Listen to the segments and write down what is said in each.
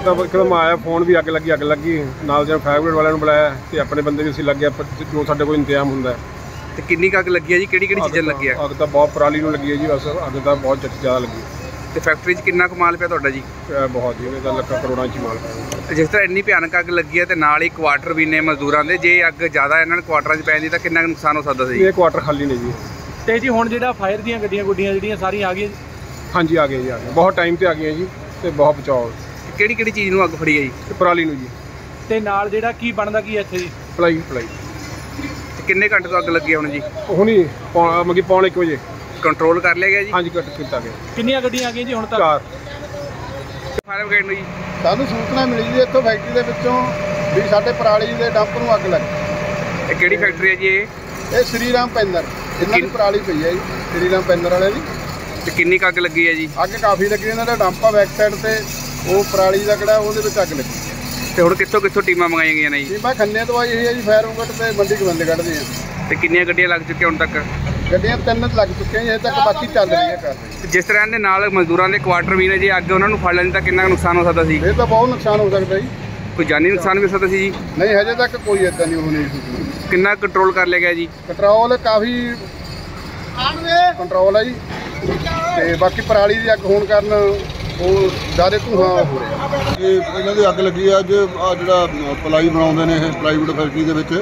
तो एकदम आया फोन भी अग लगी नाल जो फायर ब्रिगेड वालों बुलाया तो अपने बंदे भी असं लगे जो साढ़े कोई इंतजाम होंगे। तो कितनी अग लगी है जी, किहड़ी चीज़ां लगी है? अग तो बहुत पराली नूं लगी है जी, बस अग तो बहुत ज़्यादा लगी। तो फैक्ट्री कितना कुछ माल पिया तुहाडा जी? बहुत जी, तो लखा करोड़ों च माल पिया। जिस तरह इन्नी भयानक अग लगी है तो नाल ही क्वार्टर भी ने मजदूरां दे, जे अग ज़्यादा इन्हां नूं क्वार्टरां च पैंदी तां कितना नुकसान हो सकदा सी? ये क्वार्टर खाली ने जी। तो जी हुण जिहड़ा फायर दीयां गड्डियां गुड्डियां सारियां आ गई? हाँ जी आ गए जी, आ गए बहुत टाइम से आ गई जी, तो बहुत बचाओ। किहड़ी चीज़ नूं अग फड़ी है जी? पराली नूं जी। ते नाल जिहड़ा की बनदा की है इत्थे जी? पलाई किन्ने घंटे तो अग लगी है हुण जी? हुणी मतलब पौने 1 बजे कंट्रोल कर लिया गया जी? हाँ जी कट किया गया। कितनियां गड्डियां आ गई जी हुण तक? 4। फायर ब्रिगेड नूं जी ਸਾਨੂੰ सूचना मिली जी इत्थों फैक्ट्री ਦੇ ਵਿੱਚੋਂ ਵੀ ਸਾਡੇ ਪਰਾਲੀ ਦੇ ਡੰਪ ਨੂੰ ਅੱਗ ਲੱਗੀ। ਇਹ ਕਿਹੜੀ ਫੈਕਟਰੀ ਹੈ ਜੀ ਇਹ ਸ਼੍ਰੀ ਰਾਮ ਪੈਨਰ ਇਹਨਾਂ ਦੀ ਪਰਾਲੀ ਪਈ ਹੈ ਜੀ, ਸ਼੍ਰੀ ਰਾਮ ਪੈਨਰ ਵਾਲਿਆਂ ਦੀ। ਤੇ ਕਿੰਨੀ ਕੁ ਅੱਗ ਲੱਗੀ ਹੈ ਜੀ? ਅੱਗ ਕਾਫੀ ਲੱਗੀ, ਇਹਨਾਂ ਦਾ ਡੰਪ ਆ ਬੈਕ ਸਾਈਡ ਤੇ, ਉਹ ਪਰਾਲੀ ਦਾ ਕਿਹੜਾ ਉਹਦੇ ਵਿੱਚ ਅੱਗ ਲੱਗੀ। ਤੇ ਹੁਣ ਕਿੱਥੋਂ ਟੀਮਾਂ ਮੰਗਾਈਆਂ ਗਈਆਂ ਨੇ ਜੀ? ਟੀਮਾਂ ਖੰਨੇ ਤੋਂ ਆਈ ਹੈ ਜੀ, ਫਾਇਰ ਬ੍ਰਿਗੇਡ ਤੇ ਮੰਡੀ ਗੋਬਿੰਦਗੜ੍ਹ ਦੀਆਂ। ਤੇ ਕਿੰਨੀਆਂ ਗੱਡੀਆਂ ਲੱਗ ਚੁੱਕੀਆਂ ਹੁਣ ਤੱਕ? ਗੱਡੀਆਂ 3 ਲੱਗ ਚੁੱਕੀਆਂ ਜੀ, ਹਜੇ ਤੱਕ ਬਾਕੀ ਚੱਲ ਰਹੀ ਹੈ ਕਾਰਵਾਈ। ਜਿਸ ਤਰ੍ਹਾਂ ਦੇ ਨਾਲ ਮਜ਼ਦੂਰਾਂ ਦੇ ਕੁਆਟਰ ਵੀ ਨੇ ਜੀ, ਅੱਗ ਉਹਨਾਂ ਨੂੰ ਫੜ ਲੈਂਦੀ ਤਾਂ ਕਿੰਨਾ ਕੁ ਨੁਕਸਾਨ ਹੋ ਸਕਦਾ ਸੀ? ਇਹ ਤਾਂ ਬਹੁਤ ਨੁਕਸਾਨ ਹੋ ਸਕਦਾ ਜੀ। ਕੋਈ ਜਾਨੀ ਨੁਕਸਾਨ ਵੀ ਹੋ ਸਕਦਾ ਸੀ ਜੀ? ਨਹੀਂ ਹਜੇ ਤੱਕ ਕੋਈ ਇਦਾਂ ਨਹੀਂ ਹੋਣੀ ਸੂਚਨਾ। ਕਿੰਨਾ ਕੰਟਰੋਲ ਕਰ ਲਿਆ ਗਿਆ ਜੀ? ਕੰਟਰੋਲ ਕਾਫੀ ਕੰਟਰੋਲ ਹੈ ਜੀ, ਤੇ ਬਾਕੀ ਪਰਾਲੀ ਦੀ ਅੱਗ ਹੋਣ ਕਾਰਨ ਉਹ ਜ਼ਿਆਦਾ ਧੂਆਂ ਹੋ ਰਿਹਾ। ਇਹ ਇਹਨਾਂ ਦੀ ਅੱਗ ਲੱਗੀ ਆ ਅੱਜ ਆ ਜਿਹੜਾ ਪਲਾਈ ਬਣਾਉਂਦੇ ਨੇ ਇਹ ਪਲਾਈਵੁੱਡ ਫੈਕਟਰੀ ਦੇ ਵਿੱਚ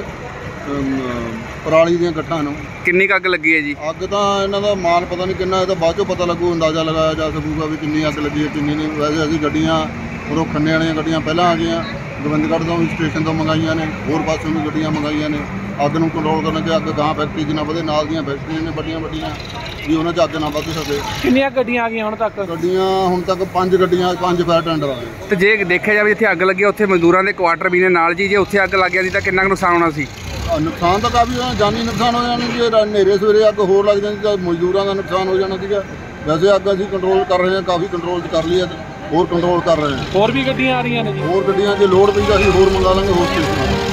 ਪਰਾਲੀ ਦੀਆਂ ਗੱਠਾਂ ਨੂੰ। ਕਿੰਨੀ ਕੁ ਅੱਗ ਲੱਗੀ ਹੈ ਜੀ? ਅੱਗ ਤਾਂ ਇਹਨਾਂ ਦਾ ਮਾਲ ਪਤਾ ਨਹੀਂ ਕਿੰਨਾ, ਇਹ ਤਾਂ ਬਾਅਦ ਚੋਂ ਪਤਾ ਲੱਗੂ, ਅੰਦਾਜ਼ਾ ਲਗਾਇਆ ਜਾ ਸਕੂਗਾ ਵੀ ਕਿੰਨੀ ਅੱਗ ਲੱਗੀ ਹੈ ਕਿੰਨੀ ਨਹੀਂ। ਵੈਸੇ ਅਸੀਂ ਗੱਡੀਆਂ ਉਰੋਂ ਖੰਨੇ ਵਾਲੀਆਂ ਗੱਡੀਆਂ ਪਹਿਲਾਂ ਆ ਗਈਆਂ, ਗੋਬਿੰਦਗੜ੍ਹ ਤੋਂ ਵੀ ਸਟੇਸ਼ਨ ਤੋਂ ਮੰਗਾਈਆਂ ਨੇ, ਹੋਰ ਪਾਸੋਂ ਵੀ ਗੱਡੀਆਂ ਮੰਗਾਈਆਂ ਨੇ ਅੱਗ ਨੂੰ ਕੰਟਰੋਲ ਕਰਨ ਕਿ ਅੱਗ ਗਾਂ ਫੈਕਟਰੀ 'ਚ ਨਾ ਵਧੇ। ਨਾਲ ਦੀਆਂ ਫੈਕਟਰੀਆਂ ਨੇ ਵੱਡੀਆਂ ਵੀ ਉਹਨਾਂ 'ਚ ਅੱਗ ਨਾ ਵੱਧ ਸਕੇ। ਕਿੰਨੀਆਂ ਗੱਡੀਆਂ ਆ ਗਈਆਂ ਹੁਣ ਤੱਕ? ਗੱਡੀਆਂ ਹੁਣ ਤੱਕ 5 ਗੱਡੀਆਂ, 5 ਫਾਇਰ ਟੈਂਡਰ ਆ ਗਏ। ਤੇ ਜੇ ਦੇਖਿਆ ਜਾਵੇ ਜਿੱਥੇ ਅੱਗ ਲੱਗੀ ਉੱਥੇ ਮਜ਼ਦੂਰਾਂ ਦੇ ਕੁਆਟਰ ਵੀ ਨੇ ਨਾਲ ਜੀ, ਜੇ ਉੱਥੇ ਅੱਗ ਲੱਗ ਜਾਂਦੀ ਤਾਂ ਕਿੰਨਾ ਕੁ ਨੁਕਸਾਨ ਹੋਣਾ ਸੀ? ਨੁਕਸਾਨ ਤਾਂ ਕਾਫੀ ਹੋਣਾ, ਜਾਨੀ ਨੁਕਸਾਨ ਹੋ ਜਾਣਾ। ਜੇ ਹਨੇਰੇ ਸਵੇਰੇ ਅੱਗ ਹੋਰ ਲੱਗ ਜਾਂਦੀ ਤਾਂ ਮਜ਼ਦੂਰਾਂ ਦਾ ਨੁਕਸਾਨ ਹੋ ਜਾਣਾ ਸੀਗਾ। ਵੈਸੇ ਅੱਗ ਅਸੀਂ ਕੰਟਰੋਲ ਕਰ ਰਹੇ ਹਾਂ, ਕਾਫੀ ਕੰਟਰੋਲ 'ਚ ਕਰ ਲਈ ਹੈ, ਹੋਰ ਕੰਟਰੋਲ ਕਰ ਰਹੇ ਹਾਂ। ਹੋਰ ਵੀ ਗੱਡੀਆਂ ਆ ਰਹੀਆਂ ਨੇ ਜੀ? ਹੋਰ ਗੱਡੀਆਂ ਜੇ ਲੋੜ ਪਈ ਤਾਂ ਅਸੀਂ ਹੋਰ ਮੰਗਾ ਲਾਂਗੇ ਹੋਰ ਸਟੇਸ਼ਨਾਂ।